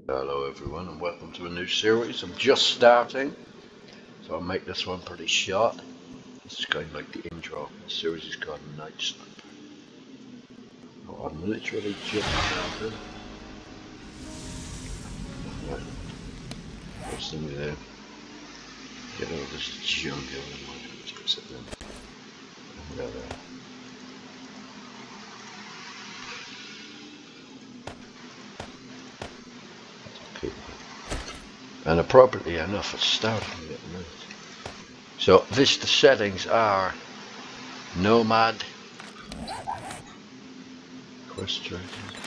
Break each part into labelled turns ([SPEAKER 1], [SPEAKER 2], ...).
[SPEAKER 1] Hello everyone and welcome to a new series. I'm just starting, so I'll make this one pretty short. This is kind of like the intro. The series is called Night Sniper. Oh, I'm literally just starting. Right. First thing we do, get all this junk out of my hands. Fix it then. There. Okay. And appropriately enough, it's starting to get night. So the settings are Nomad, Quest tracking,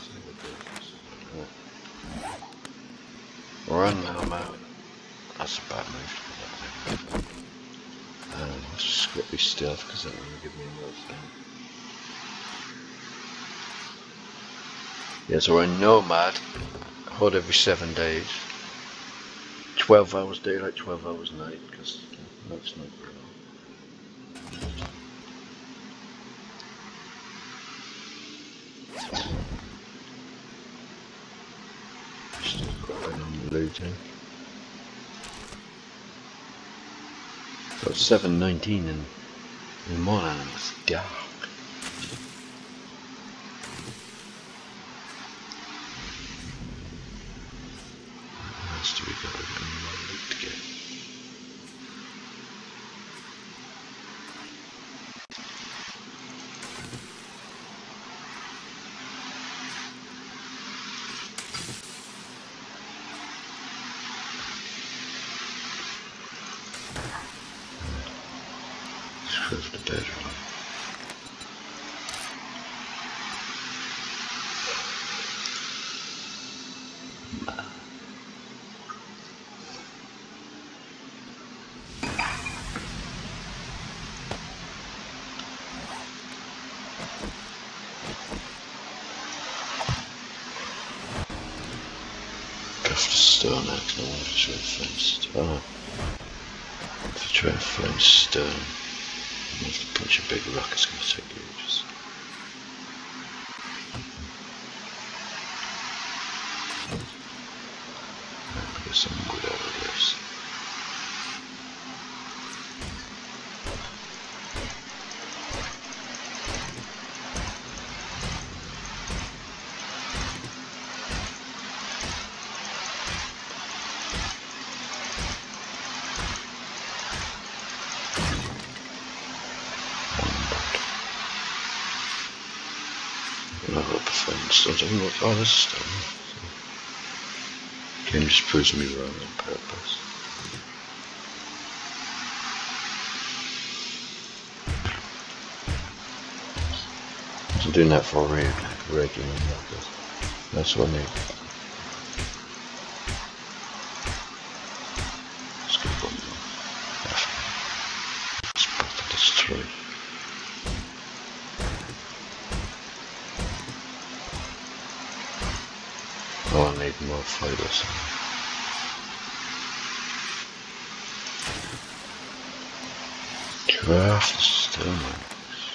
[SPEAKER 1] Run Nomad. That's a bad move. Let's just quickly stealth because that will give me another thing. Yeah, so we're Nomad, Horde every 7 days. 12 hours daylight, 12 hours night, because that's not very long. Still grabbing on the looting. So it's 7:19 in the morning and it's dark. What else do we got? We've got more loot to get. Let's go to the bedroom. Craft a stone axe, no wonder to try and find stone. If I try and find stone, I'm going to have to punch a big rock, it's going to take ages. I'll get some wood out of this. I hope I find something. Oh, this is stone. The game just proves me wrong on purpose. I'm doing that for regular markers. That's what I need. Let's get one more. Let's put this 3. Oh, I need more fighters. Craft stone axe.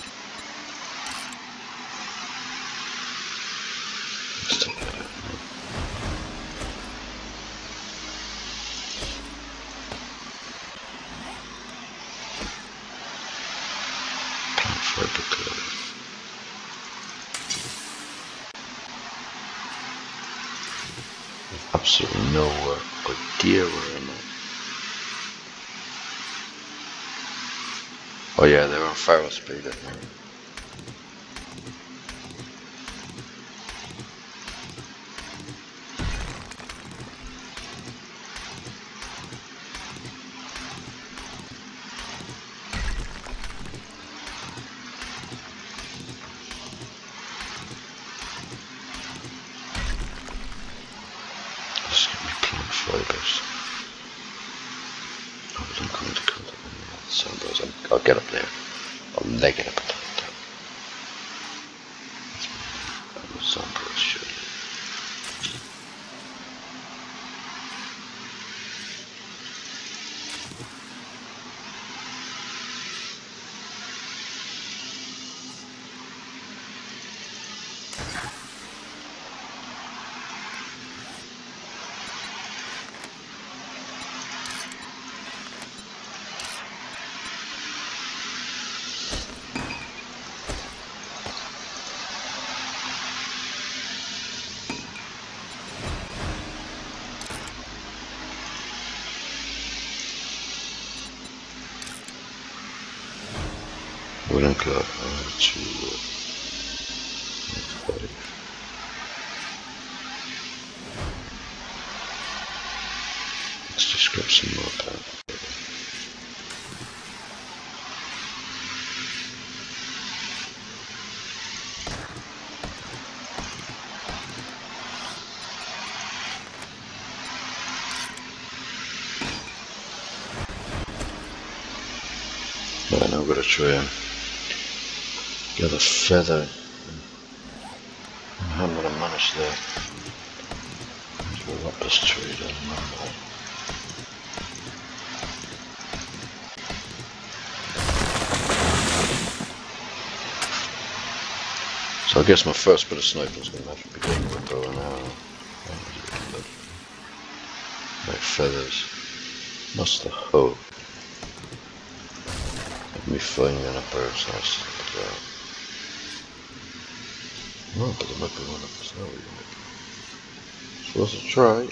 [SPEAKER 1] Let's take that out. Plant fiber clothing. Absolutely no idea where I'm at. Oh yeah, they're on feral speed at the moment. Just give me plant fibers. Oh, but I'm going to cut it in the sunburst. I'll get up there. I'll leg it up at the top. I'm a sunburst shit. wooden club. 2, 5. Let's just grab some more powder. Right, now I've got to try and get a feather. I'm going to manage that. Roll up this tree down there. So I guess my first bit of sniping is going to have to begin with a bow and arrow. Like feathers. What's the hoe? Let me find me in a bird's nest. Oh, but there might be one up the snow. Supposed to try.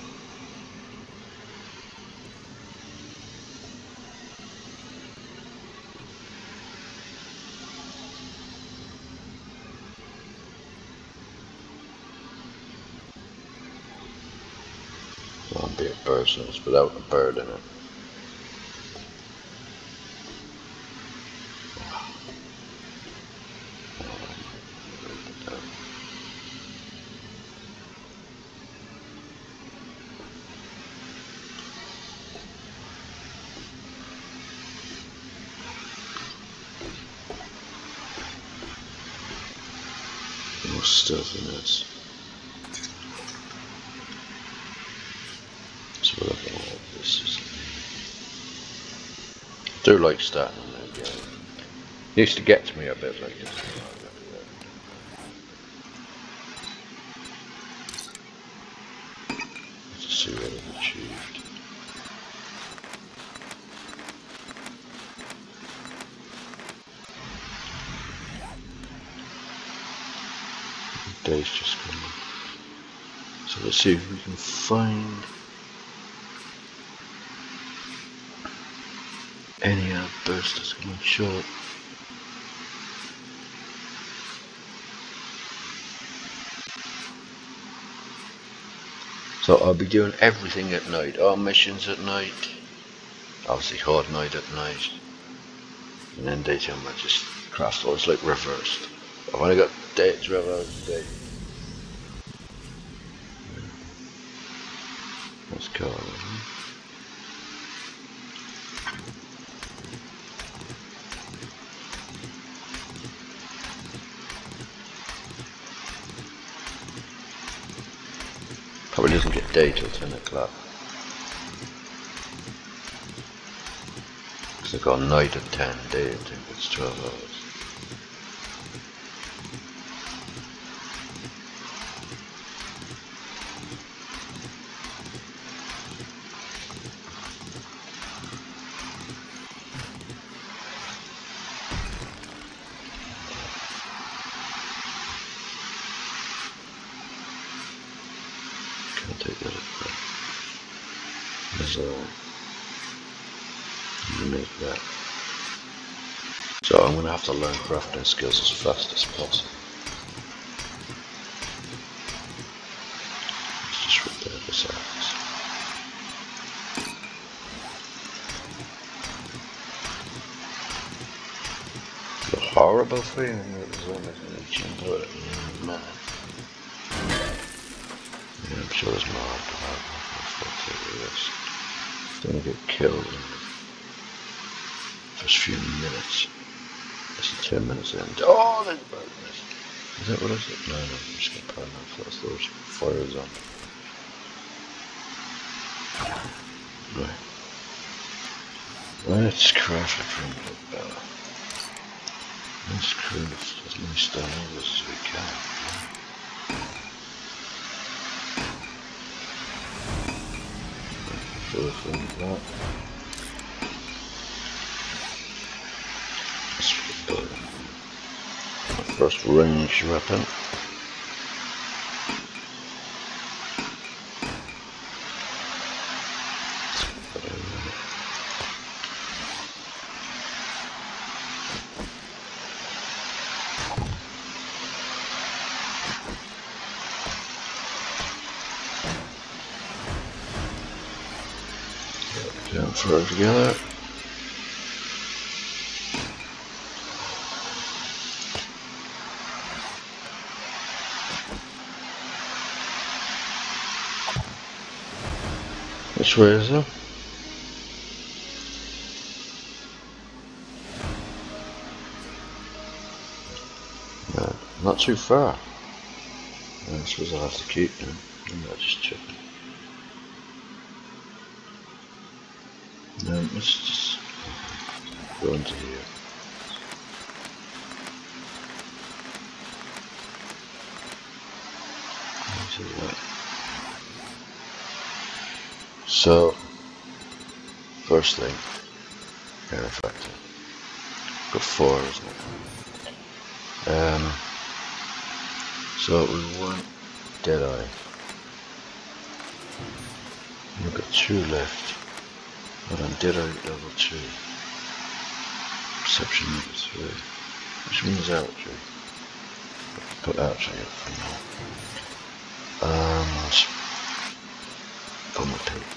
[SPEAKER 1] Well, be a bird's nest without a bird in it. More stuff in this. So what I like this is. I do like starting a new game. It used to get to me a bit like this. Let's see what I've achieved. Day's just coming. So let's see if we can find any outbursts that's coming short. So I'll be doing everything at night. All missions at night. Obviously Horde night at night. And then daytime I just craft all. It's like reversed. I've only got 12 hours a day. Let's call it. Probably doesn't get day till 10 o'clock. Because I've got night at 10, day at 10, it's 12 hours. Can't take that up. There's make that. So I'm going to have to learn crafting skills as fast as possible. Let's just repair this axe. The horrible feeling that there's only going to jump out at me in a minute. Yeah, I'm sure there's more to have. I'll take the risk. Don't get killed in the first few minutes. Less than 10 minutes in. Oh, there's a bird nest. Is that what I said? No, I'm just going to put enough. That's those fires on. Right. Let's craft it from the bell. Let's craft as many stone angles as we can. Fill it in with that. My first range weapon. Down further together. Which way is it? No, not too far. I suppose I'll have to keep them. I'll just check. No, let's just go into here. So, first thing, air effector. Got 4, isn't it? So we want Deadeye. We've got 2 left. Hold on, Deadeye level 2. Perception level 3. Which one is Archery? Put Archery up for now. Pull my pin.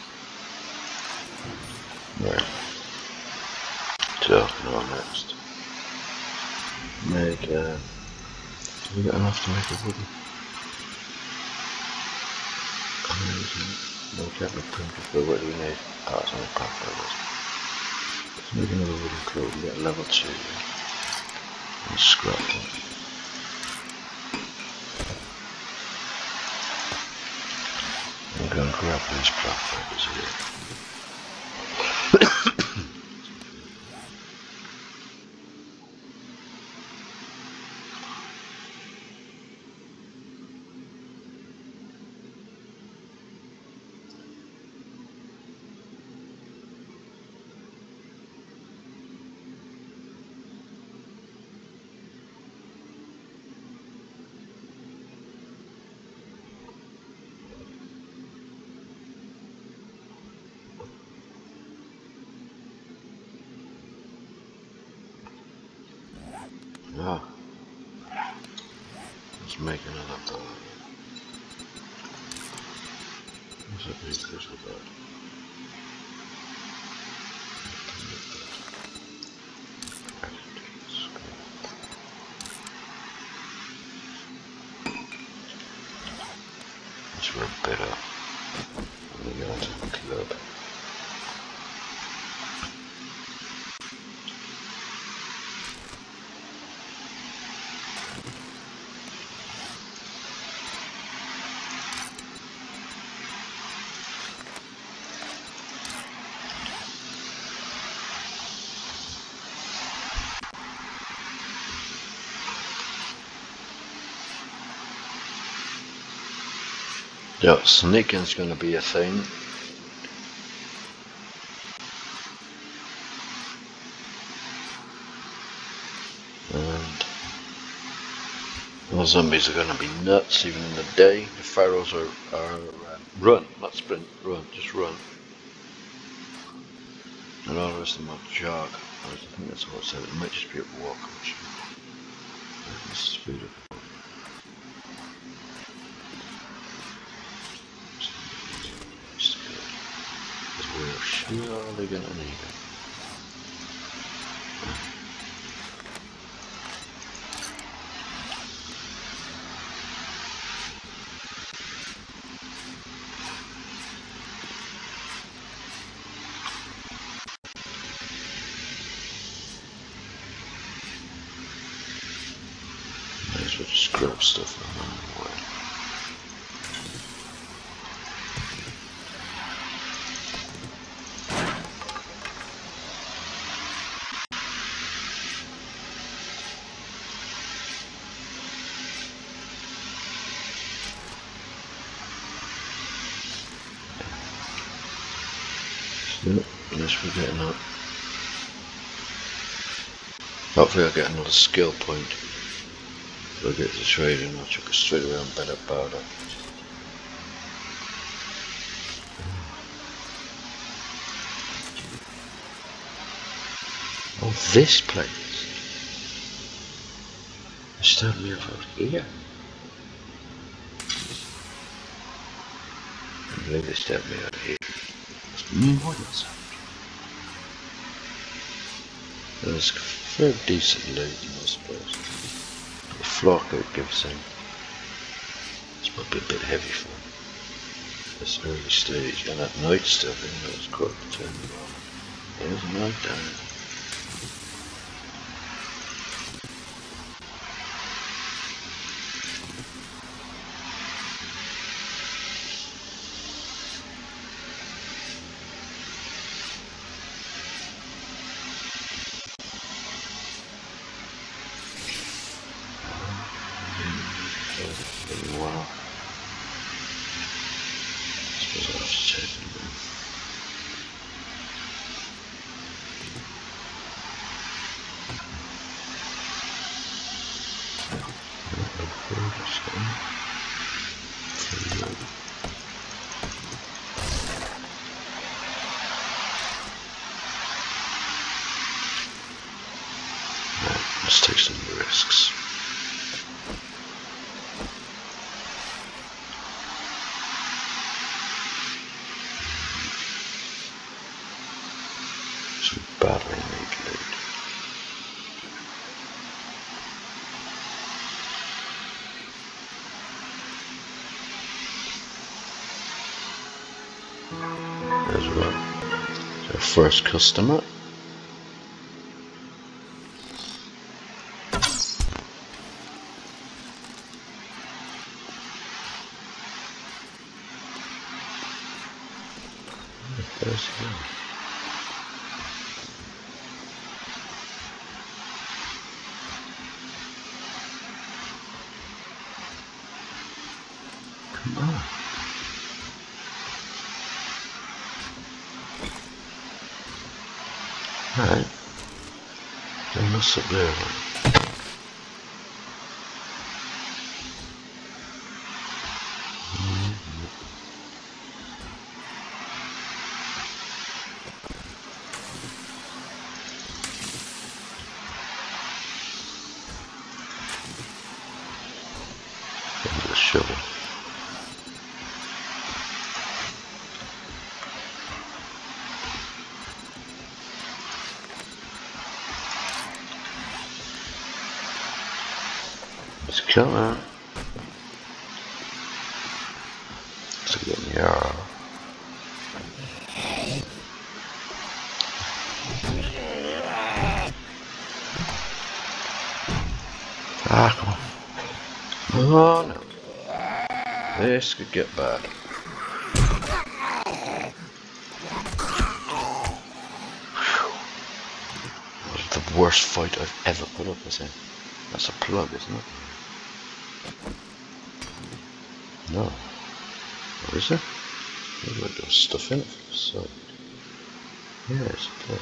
[SPEAKER 1] Right. So, now next. Make have we got enough to make a wooden? No, we can't make print before. What do we need? Oh, it's only copper. Let's make another wooden cloak. We got level 2. And scrap one. I'm going to grab these platforms here. Ah, let's make another bow. What's that big crystal bird? That's for a better. I'm going to go into the club. Yeah, sneaking's going to be a thing. And those zombies are going to be nuts even in the day. The pharaohs are run, not sprint, run, just run. And all the rest of them are jog. I think that's what I said. It might just be a walk. Let's speed up. We're surely going to need it. Might as well just grab stuff along the way. Yep, unless we're getting up. Hopefully I'll get another skill point. If I get to trading, I'll chuck it straight around better powder. Oh, this place. They started me off out here. I believe they started me out here. It's more than something. There's very decent loot, I suppose. The flock it gives in. This might be a bit heavy for this early stage, and at night still, even though it's quite the turn on. There's night down there. Wow. I suppose I'll have to check it again. Let's take some risks. Some badly need loot. There's one. It's our first customer. There's him. Come on. Alright. Then what's up there then? The shovel. Let's kill that. Let's get in the arrow. Ah, come on. Oh no. This could get bad. That was the worst fight I've ever put up with him. That's a plug, isn't it? No. What is it? Maybe like there's stuff in it from the side. Yeah, it's a plug.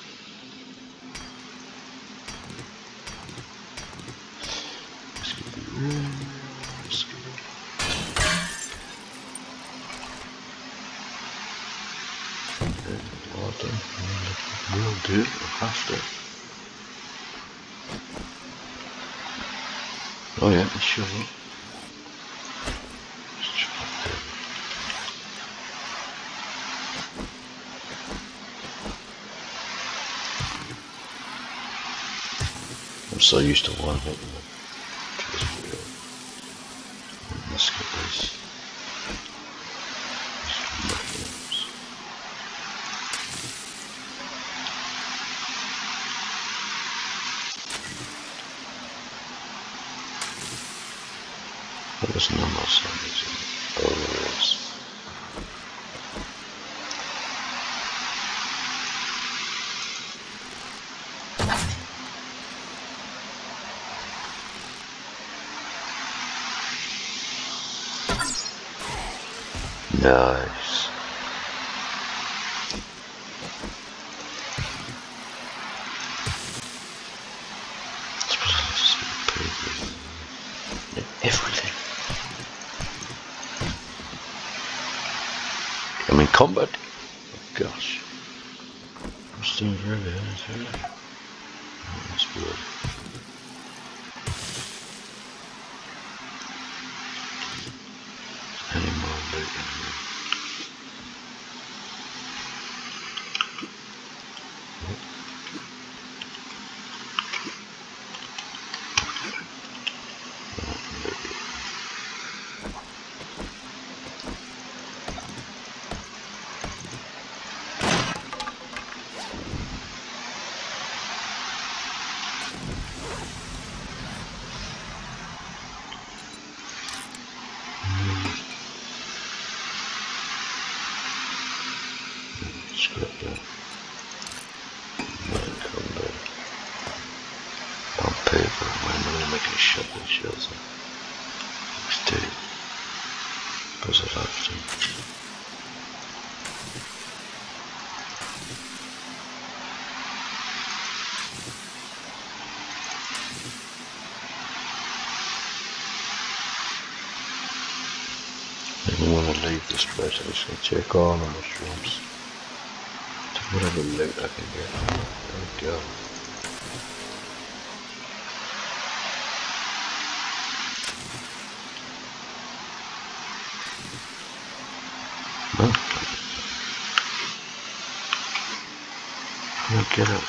[SPEAKER 1] This could be really risky. Will do, we'll have to. Oh yeah, the shovel. I'm so used to one hitting them. Let's get this. There's no more zombies in it. Oh, there is. Nice. Everything. I'm in combat. Oh, gosh. I'm staying very good. That's good. Any more loot in here? Scrap that. Mine combat. On paper. Why am I going to make a shotgun shells? XD. Because I'd have to. I don't want to leave this place. I'm just going to check all the mushrooms. Take whatever loot I can get. There we go. No, get up.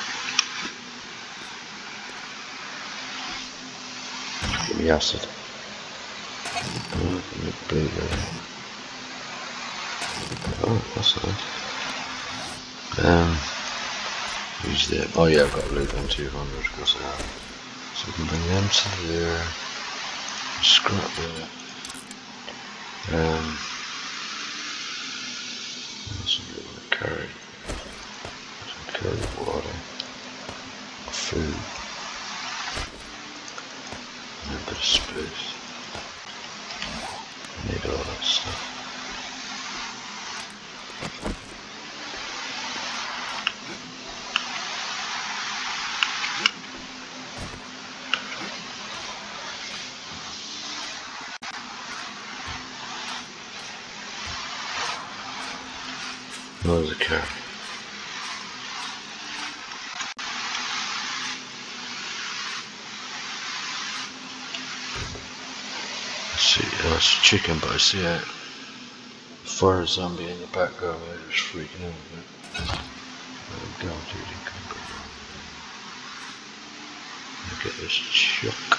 [SPEAKER 1] Give me acid. Oh, give me blue there. Oh, that's nice. Who's there? Oh yeah, I've got loot on 200, of course I have. So we can bring them to there. Scrap there. That's what we're going to carry. Carry water, food, and a bit of space. I need all that stuff. There's a car. See, that's a chicken, but I see a fire zombie in the background. I'm just freaking out a bit. Let him go, dude. He can't go wrong. Look at this chuck.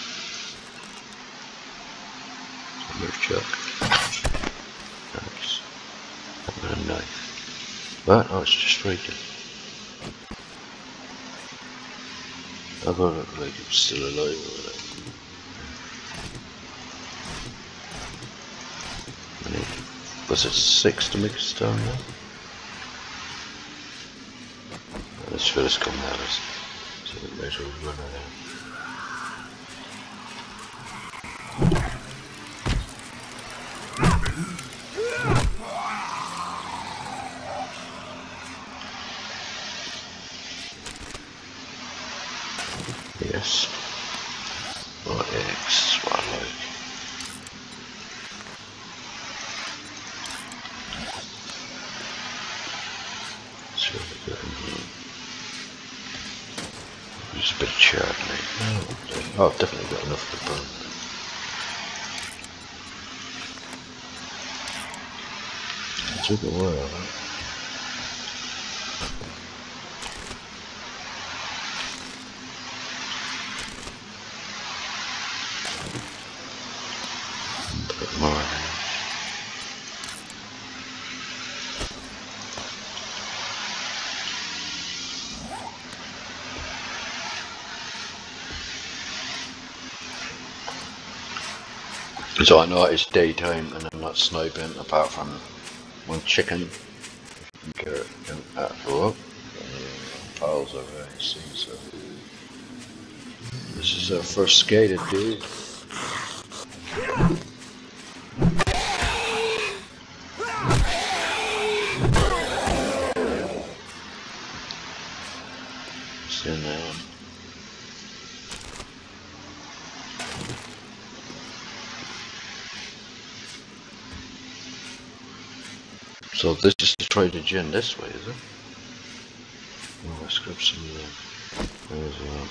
[SPEAKER 1] Move chuck. Nice. I've got a knife. What? Oh, it's just freaking. I thought it looked like it was still alive over there. Was it 6 to make it down now? Let's first come at us. So we may as well run around. Yes. More eggs, what I like. Use a bit of chutney. Oh, I've definitely got enough to burn. It took a while, huh? Put more in. So I know it's daytime and I'm not sniping apart from one chicken. Carrot and oh, piles over there, you see, so this is our first skater, dude. Stand down. So this is to try the gin this way, is it? Oh, let's grab some of them. There's one.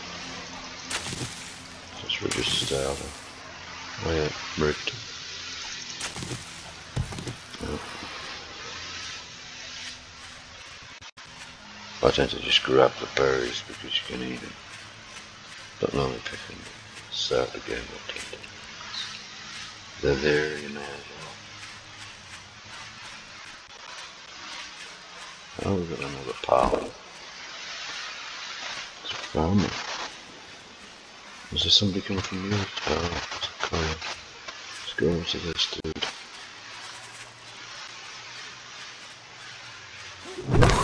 [SPEAKER 1] Since we're just starting. Oh yeah, rigged. Oh. I tend to just grab the berries because you can eat them. But not only pick them. Start the game up to them. They're there, you know. Oh, we've got another pile. It's a farmer. Is there somebody coming from the other tower? It's a car. Let's go over to this dude.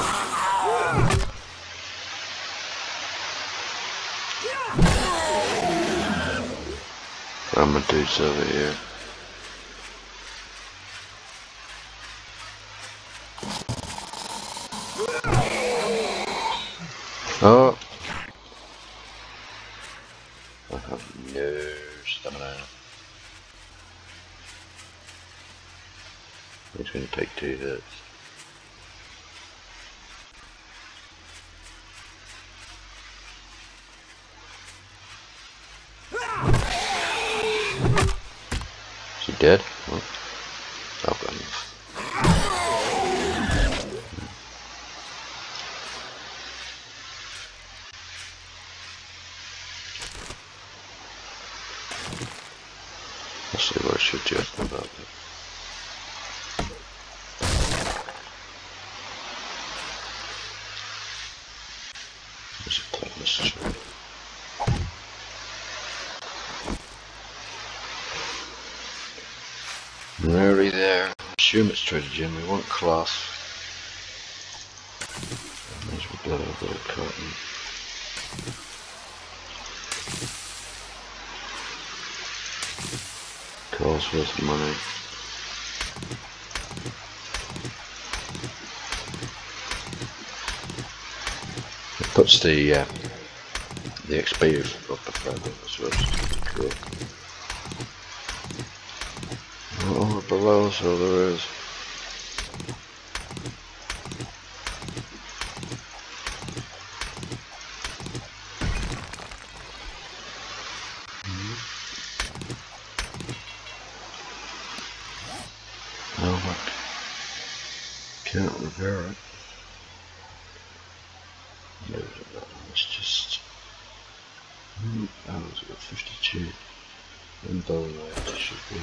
[SPEAKER 1] around my dudes over here. Oh! I have no stamina. It's going to take 2 hits. Is he dead? Oh, I've got him. Let's see what I should do about it. There's a pointless tree. Nearly there. I assume it's treasure gem. We want cloth. May as well blow a bit of cotton. Coal's worth money. It puts the XP up the front as well, which is cool. Oh, below, so there is. No, I can't repair it. No, it's just. Oh, it's got 52. And bone light should be.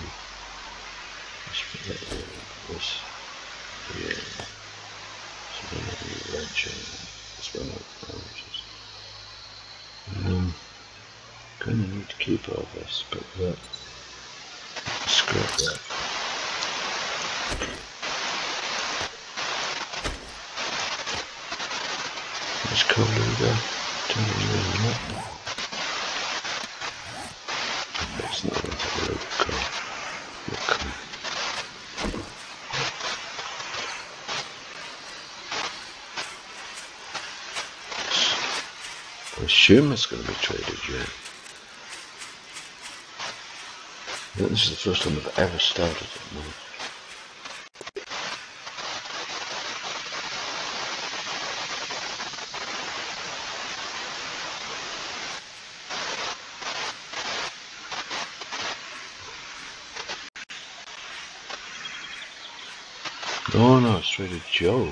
[SPEAKER 1] This. Yeah. So then I'll be wrenching. That's one of gonna need to keep all this, but that. Scrap that. Let's go there. Turn it up. That's not a really cool. I assume it's going to be traded yet. This is the first time I've ever started it now. Oh no, it's Trader Joe.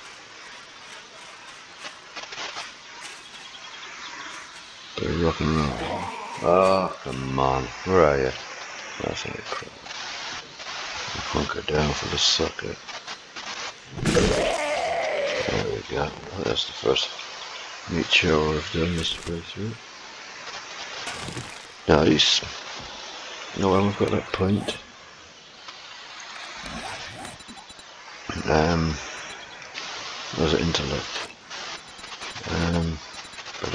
[SPEAKER 1] Bit of rock and roll. Oh, come on. Where are you? That's any crap. Hunker down for the sucker. There we go. Oh, that's the first meat shower I've done this way through. Nice. No, I haven't got that point. Was it intellect? Bit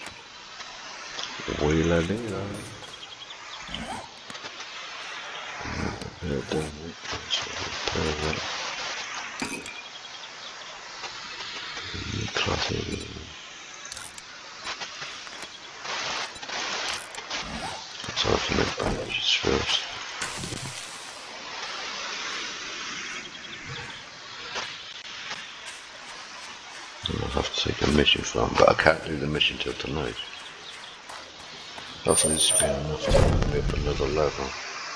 [SPEAKER 1] of wheel ending. So I have to make bandages first. I'll have to take a mission from, but I can't do the mission till tonight. Hopefully this will be enough to put me up another level.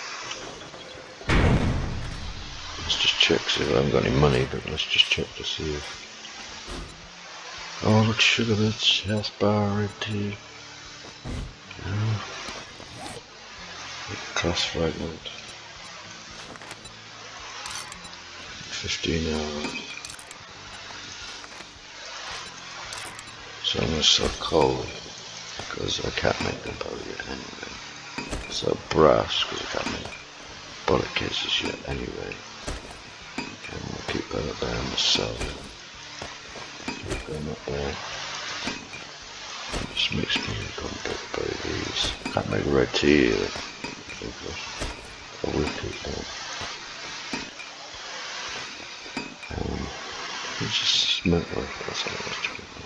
[SPEAKER 1] Let's just check, see if I haven't got any money, but let's just check to see if... Oh look, sugar bits, health bar, red tea. Class fragment. 15 hours. So I'm going to sell coal, because I can't make them powder yet anyway. So brass, because I can't make bullet cases yet anyway. Okay, I'm going to keep that up there and sell them. Keep them up there. Just makes me contact by these. Can't make red tea either. keep it. I will keep that. It's just smoker. That's how it was to keep it.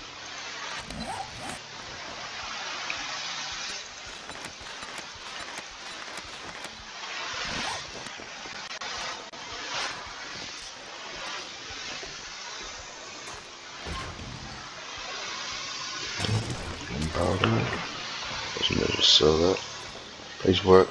[SPEAKER 1] Doesn't matter, sell that. Please work.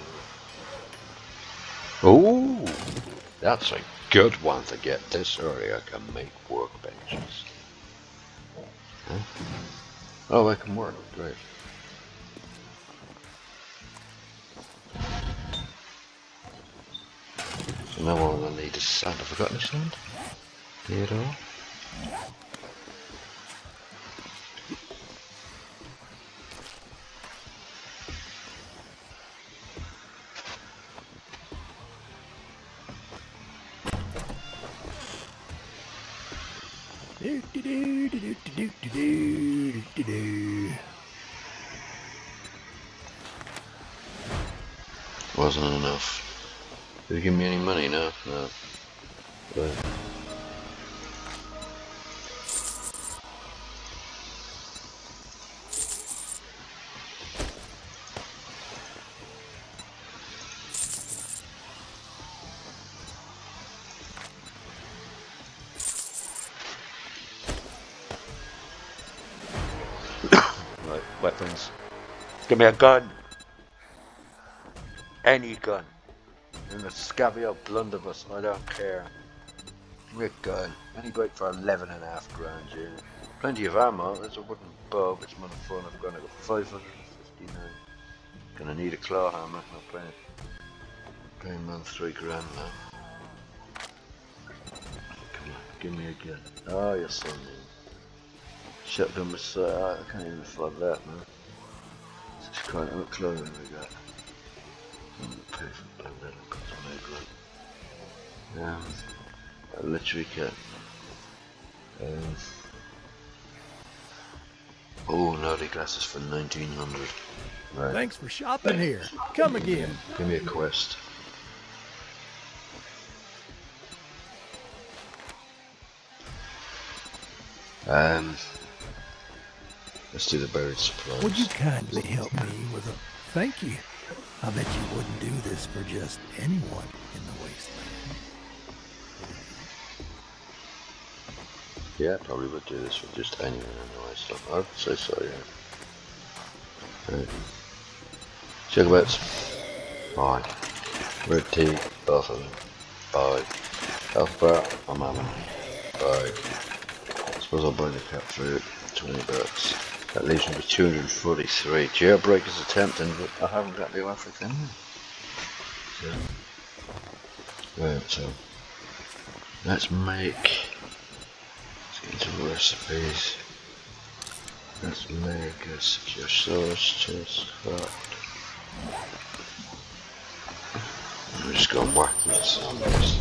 [SPEAKER 1] Oh, that's a good one to get this early. I can make workbenches. Huh? Oh, I can work. Great. So now all I need is sand. Have I got any sand? Here at all? Wasn't enough. Did you give me any money? No. No. But right, weapons. Give me a gun. Any gun. And a scabby old blunderbuss, I don't care. Give me a gun. Any break for 11.5 grand, yeah. Plenty of ammo, there's a wooden bow, it's more fun. I've got 559. Gonna need a claw hammer, no paying man 3 grand now. Come on, give me a gun. Oh, you're so mean. Shotgun was, I can't even afford that, man. It's quite what clothing we got. Pay for that, I literally can't. Oh, naughty glasses for 1900. Right.
[SPEAKER 2] Thanks for shopping here. Come again.
[SPEAKER 1] Give me a quest. Let's do the buried supplies.
[SPEAKER 2] Would you kindly help me with a thank you? I bet you wouldn't do this for just anyone in the wasteland.
[SPEAKER 1] Yeah, I probably would do this for just anyone in the wasteland. I'd say so, yeah. Right. Sugarbits. Fine. Red tea, both of them. Buy. Health bar, I'm having. Buy. I suppose I'll buy the cat food. 20 bucks. That leaves me with 243. Jailbreakers attempting, but I haven't got the African. So, right, so let's make. Let's get into recipes. Let's make a secure source chest. I'm just going to whack this on this.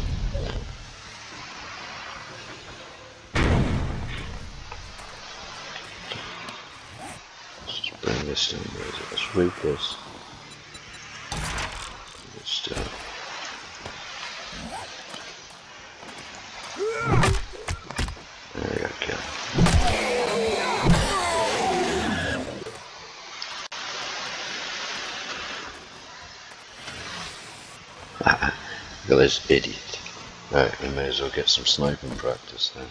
[SPEAKER 1] Bring this down, let's read this. Let's do it. There you go. Look at this idiot. Right, we may as well get some sniping practice then.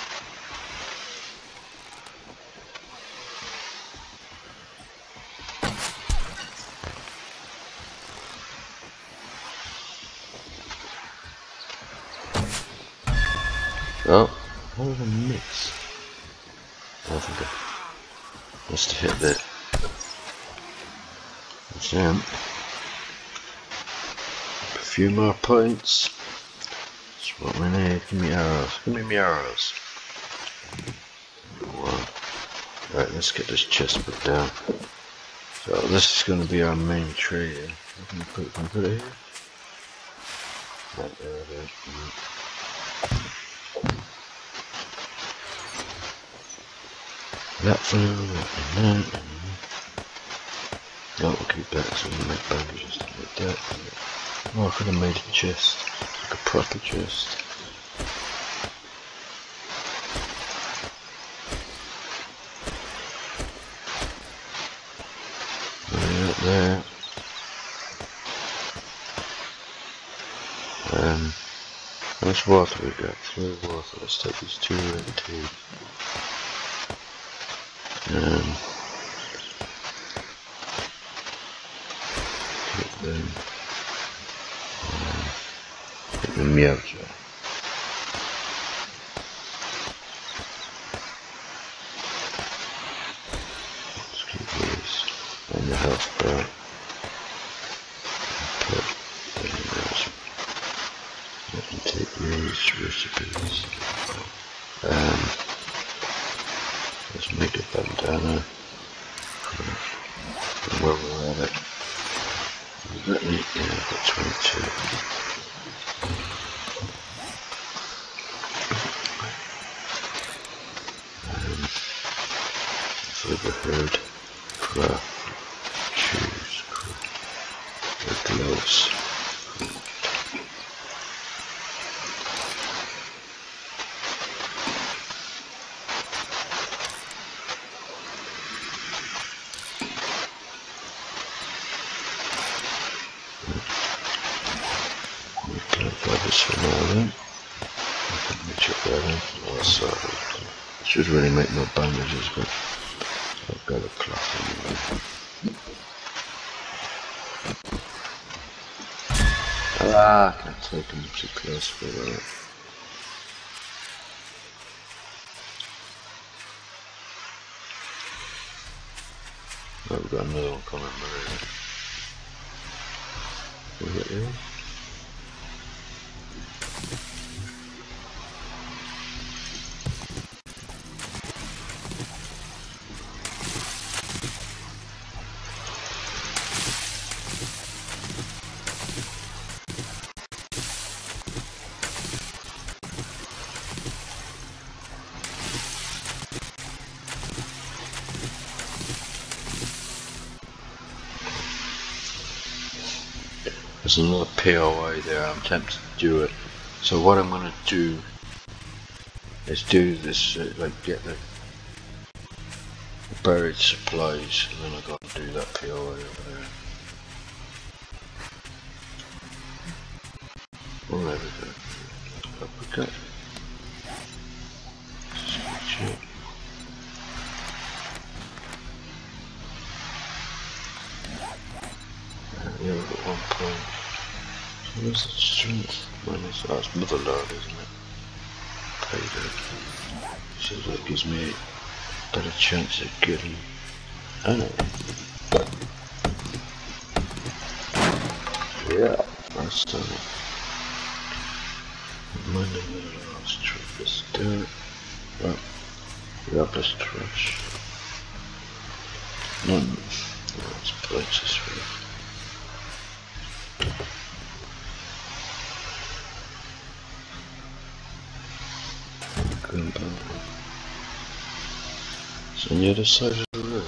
[SPEAKER 1] Oh, what was a miss? I think I must have hit that. That's him. A few more points. That's what we need. Give me arrows. Give me my arrows. One. Right, let's get this chest put down. So this is going to be our main tree. Can I put it here? Right, there it is. That flew, No, we'll keep that, so we'll make bandages like that. Oh, I could have made a chest, like a proper chest. There. How much water we got? 3 water. Let's take these 2 red tea. Get them. Get the Miauja. Let's keep these. And the health bar. Let me take these recipes. Let's make a bandana. And where we're at it. Let me, yeah, I've got 22. For the herd, craft, shoes, the gloves. For now then, let me check that in. Oh, sorry. I should really make more bandages, but I've got a cloth anyway. Ah, I can't take them too close for that. Oh, we've got another one coming, Maria. Is that yours? There's another POA there, I'm tempted to do it. So what I'm going to do is do this, like get the buried supplies, and then I've got to do that POA over there. Oh, there we go. Okay. Switch it. Yeah, we've got 1 point. So where's the strength? Minus, oh, it's Motherlord, isn't it? Payday. So that gives me a better chance of getting. I know. Yeah, that's done it. Monday, let's try this dirt. Well, yeah, plus trash. No, let's place this way. It's on the other side of the road.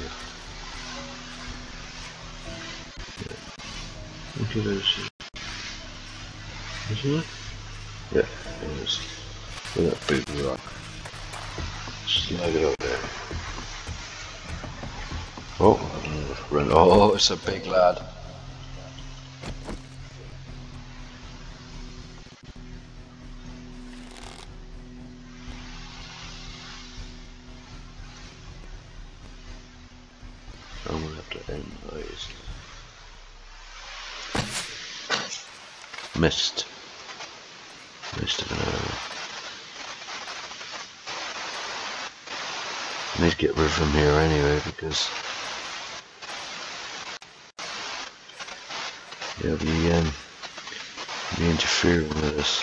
[SPEAKER 1] Yeah. Look at those. Isn't it? Yeah, it is. Look at that big rock. Slide it out there. Oh, run. Oh, it's a big lad. I'm gonna have to end those. Missed an arrow. I need to get rid of him here anyway because he'll be interfering with us.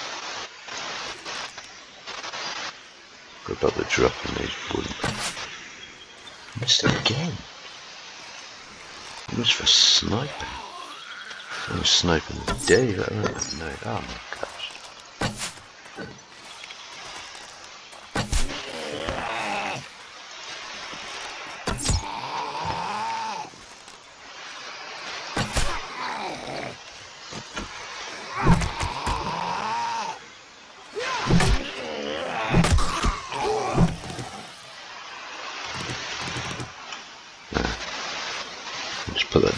[SPEAKER 1] What about the dropping these wooden? Missed it again. Much for sniping. I was sniping the day that night. Oh my gosh.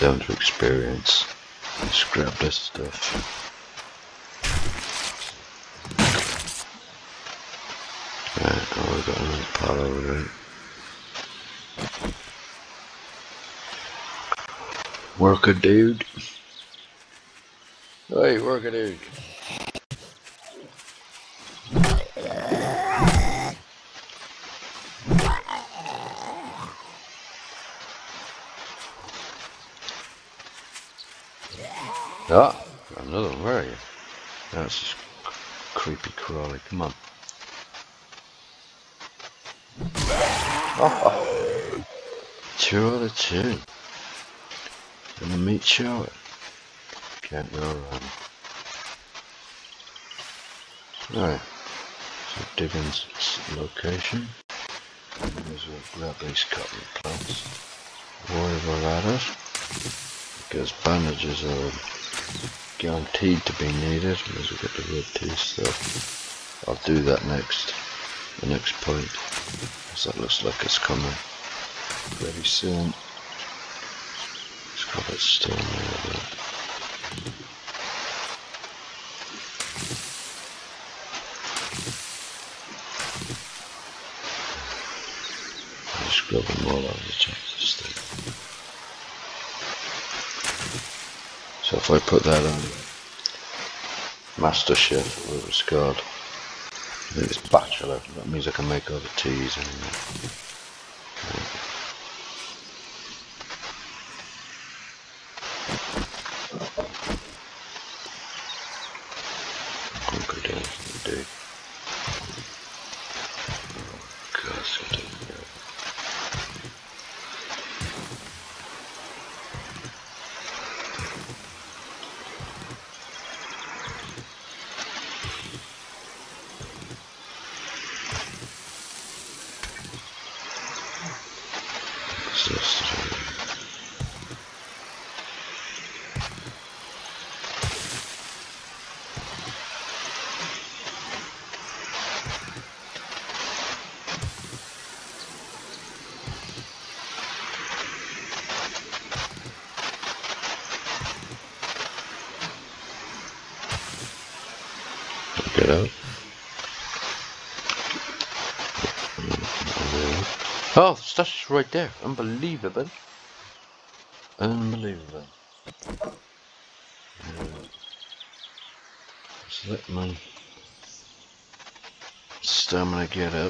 [SPEAKER 1] down to experience. Let's grab this stuff. Right, oh, we got another pile over there. Worker dude. Hey, worker dude. Ah, another one. Where are you? That's just creepy crawly. Come on. Oh, 2 out of 2. And the meat shower. Can't go wrong. Alright. So dig in location. As well grab these cotton plants. Whatever that is. Because bandages are guaranteed to be needed. As we get the red tea stuff. I'll do that next. The next point. Because that looks like it's coming very soon. Let's grab that stone there. Just grab them all out of the top of the stick. So if I put that on Master Chef, whatever it's called, I think it's Bachelor, that means I can make all the teas anyway. Go down to the dig. God, it's gonna take me out. Get out. Oh, that's just right there. Unbelievable. Unbelievable. Just let my stamina get up.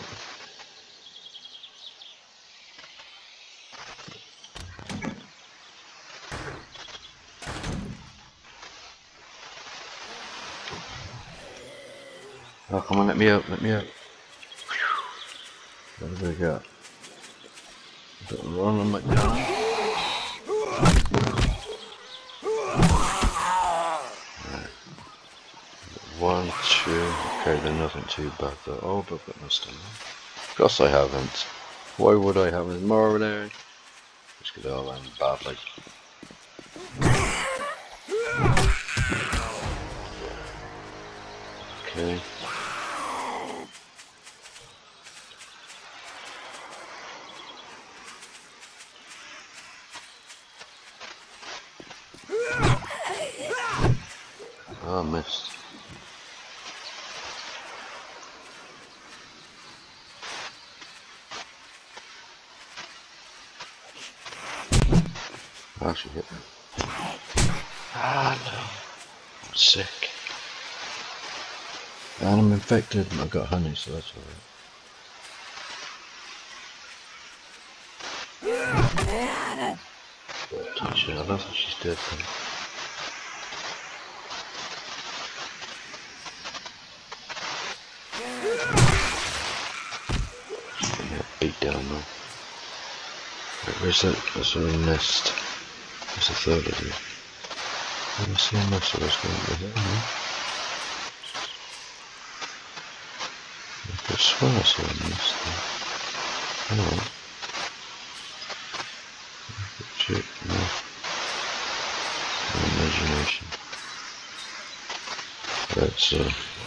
[SPEAKER 1] Oh, come on, let me out, let me out. What have we got? Got Ronald McDonald. Right. 1, 2. Okay, they're nothing too bad though. Oh, but I've got no stamina. Of course I haven't. Why would I have more over there? Just get all in badly. Okay. Oh, I missed. Oh, she hit me. Ah, no. I'm sick. And I'm infected and I've got honey, so that's alright. Touch her, I love that she's dead then. Beat down though. Right, where's that? That's a nest. There's a third of it. I see a nest of us going with it. I could swear I saw a nest there. Hang on. Shit, no. My imagination. Right, so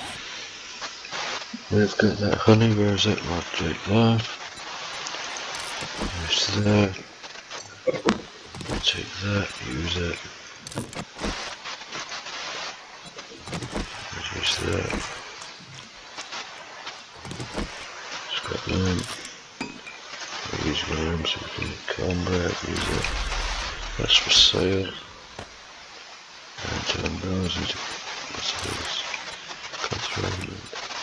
[SPEAKER 1] we've got that honey. Where is it? Right, click that. There's that. Take that, use it. Reduce that. Scrap lamp. Use lamp so we can combat, use it. That's for sale. And turn those into what's this? Concurrent.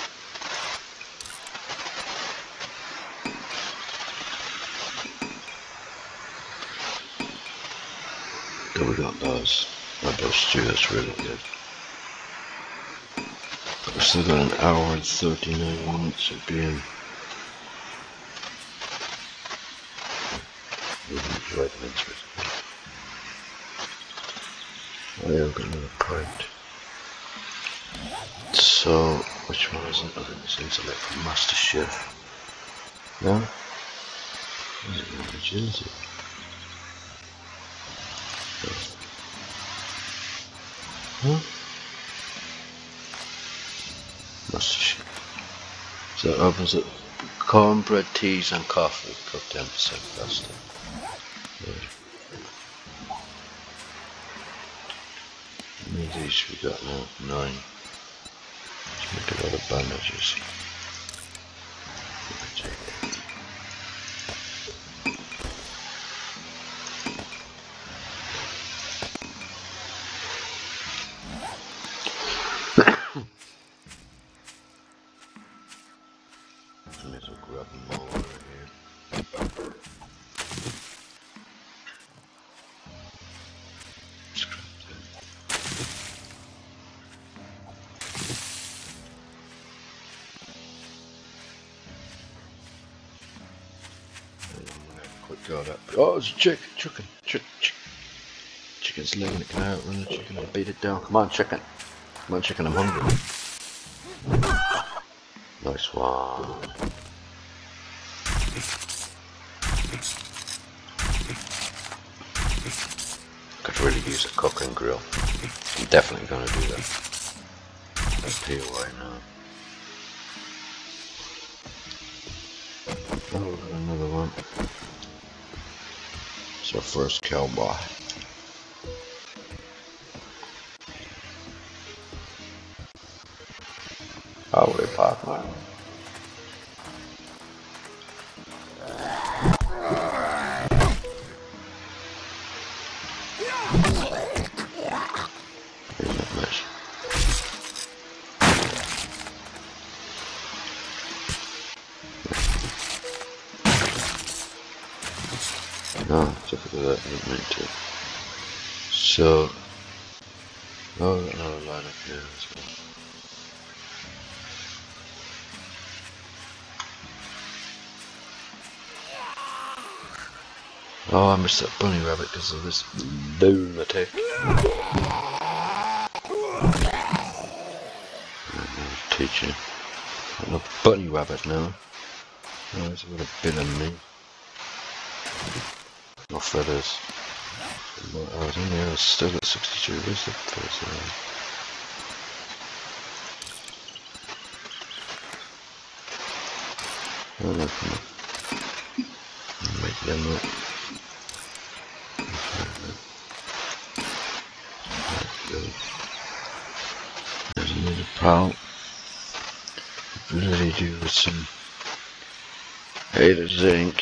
[SPEAKER 1] There we got those. That does too, that's really good. We've still got an hour and 39 minutes of being right into it. Oh yeah, we've got another print. So, which one is it? I think this needs a like Master Chef. No? Is it agility? Huh? Master Chef. So it opens it. Cornbread, teas and coffee. Cook 10% faster. Right. How many of these we got now? 9. Let's make a lot of bandages. May as well grab them all over here. Scrap them. Quick go up. Oh, it's a chicken. Chicken's leaving it. Can I outrun the chicken and beat it down? Come on, chicken. Come on, chicken, I'm hungry. Nice one. Could really use a cook and grill. I'm definitely going to do that. I'll tell you why now. Oh, we've got another one. It's our first cowboy. Howdy, partner. No, typically that didn't mean to. So, oh, we've got another line up here as well. Oh, I missed that bunny rabbit because of this lunatic. Teaching. A bunny rabbit now. Oh, it's a little bit of me. No feathers. I was in there, I was still at 62. Where's the feathers? Oh no, come on. Make them up. There's another pal. Really do with some hated zinc.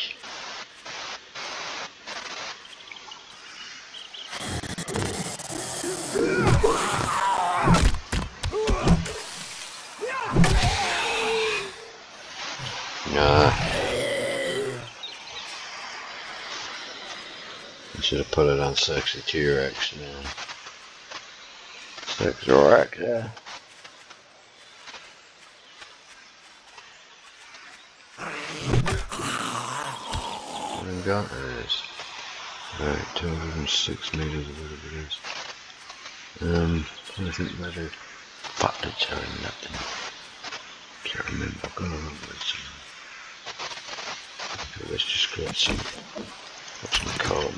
[SPEAKER 1] Nah. I should have put it on Sexy T-Rex now. Sexy Rex, yeah. What have we got? There it is. Alright, 206 meters or whatever it is. I think whether footage or nothing. Can't remember. I've got to remember it. Okay, let's just grab some. What's my card?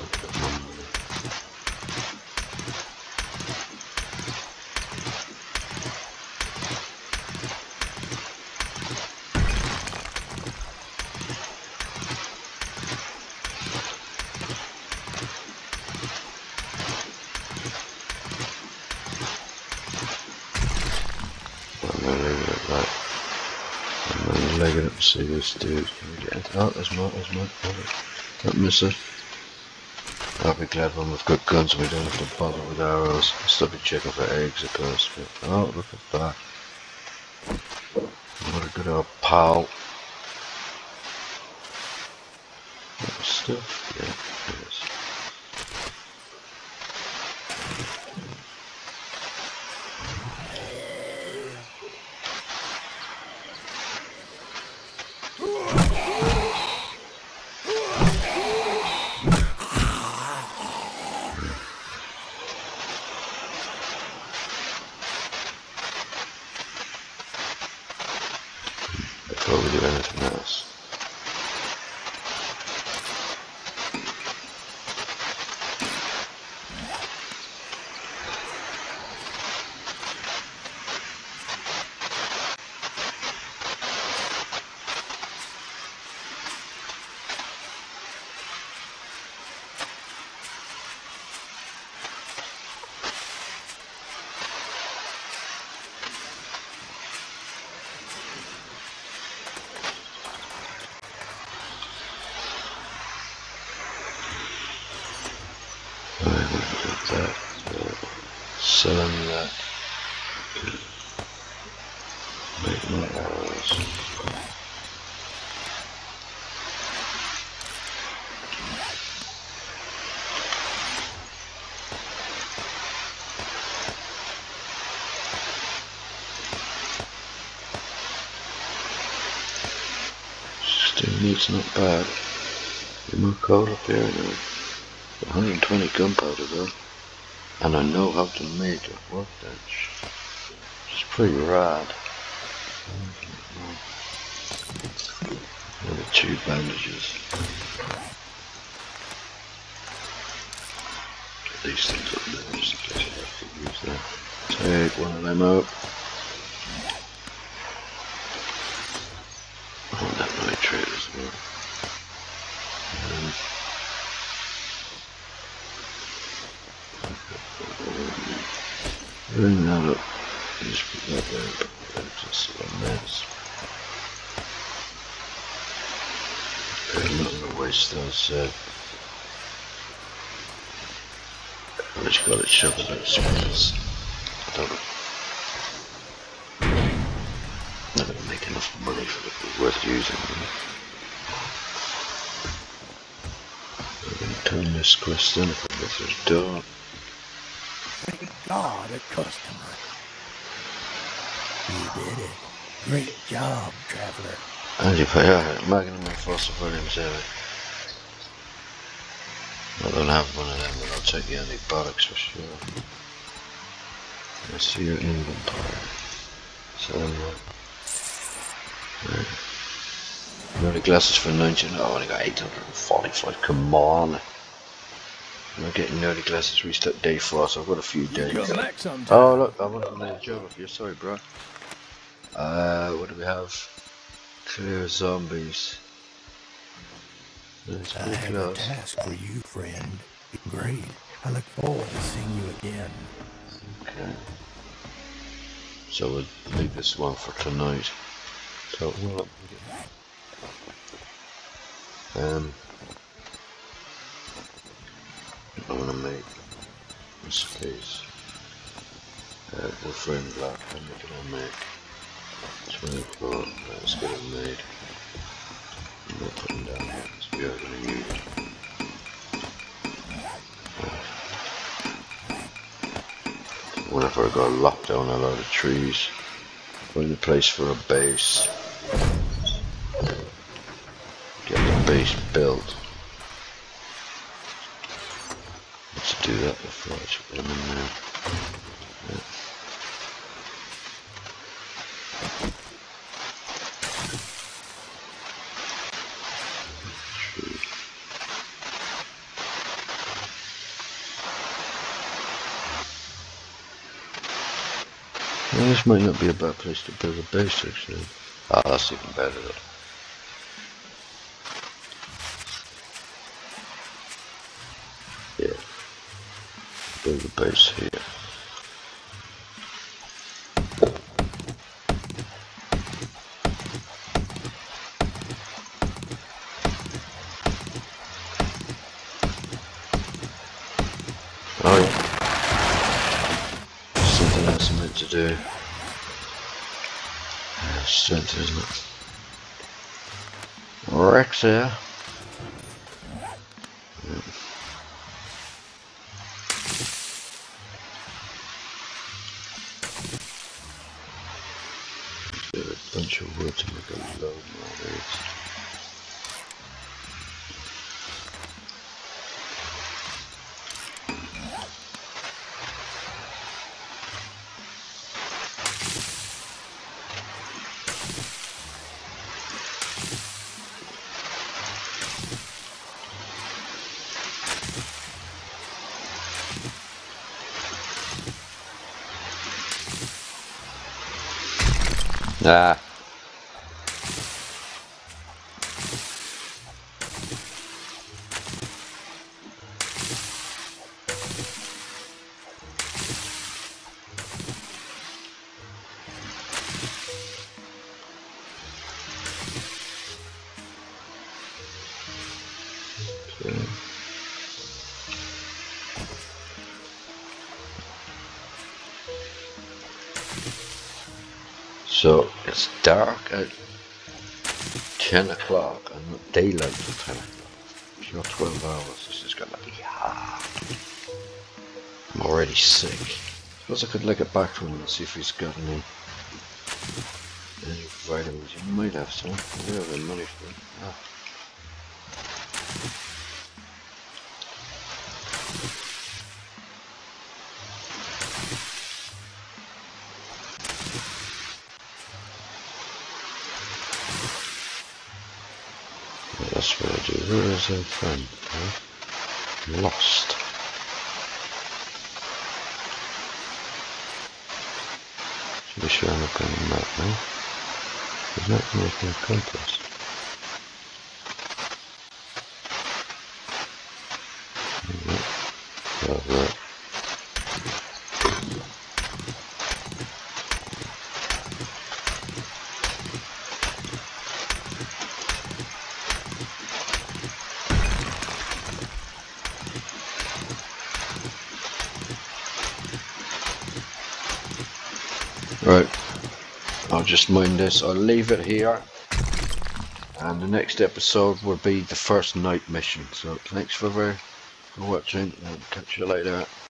[SPEAKER 1] gonna leave it at that. I'm gonna leg it up and see this dude. Can we get it? Oh, there's more. Don't miss it. I'll be glad when we've got guns and we don't have to bother with arrows. I'll still be checking for eggs at first. Oh, look at that. What a good old pal. Stuff? Yeah, it is. Before we do anything else. Selling that. Make more arrows. It's not bad. Get more coal up here now. 120 gunpowder though. And I know how to make a workbench. Which is pretty rad. Another 2 bandages. Get these things up there just in case I have to use them. Take one of them out. Oh, that nitrate as well. Bring that up. Just put that there. Just a mess. I'm not going to waste those. I just got it shoved in those space. I don't know. Not going to make enough money for it to be worth using. I'm going to turn this quest in if I get through the door.
[SPEAKER 2] Thank God, a customer. You did it. Great job, traveler.
[SPEAKER 1] How'd you pay out? Magnum and fossil volumes heavy. I don't have one of them, but I'll take the antibiotics for sure. I see your inventory. So Nerdy glasses for 19. Oh, I only got 845. Come on. I'm not getting nerdy glasses reached day 4, so I've got a few days. Oh, look, I wanted to make a joke of you. Sorry, bro. What do we have? Clear zombies. That's
[SPEAKER 2] I
[SPEAKER 1] pretty
[SPEAKER 2] have
[SPEAKER 1] close.
[SPEAKER 2] a task for you, friend. Great. I look forward to seeing you again.
[SPEAKER 1] Okay. So we'll leave this one for tonight. So we'll I'm gonna make this case. We'll frame black. How much can I make? 24. Let's get it made. I'm not putting down that because we are going to use it. Whenever I go lock down a lot of trees, find a place for a base. Get the base built. Let's do that before I put them in there. Yeah. Well, this might not be a bad place to build a base actually. Ah, that's even better though. Yeah. Build a base here. Strength, isn't it? Rex here. A bunch of wood to make a load more of these. Ah. Okay. So it's dark at 10 o'clock and not daylight till 10 o'clock. It's not 12 hours. This is gonna be hard. I'm already sick. Suppose I could look it back to him and see if he's got any vitamins. He might have some. I don't have the money for it. Ah. Yeah, that's what I do. Where is our friend? Huh? Lost. Should be showing up on the map now. He's not making a compass. Oh, right. Right, I'll just mind this, I'll leave it here, and the next episode will be the first night mission. So thanks for watching, and catch you later.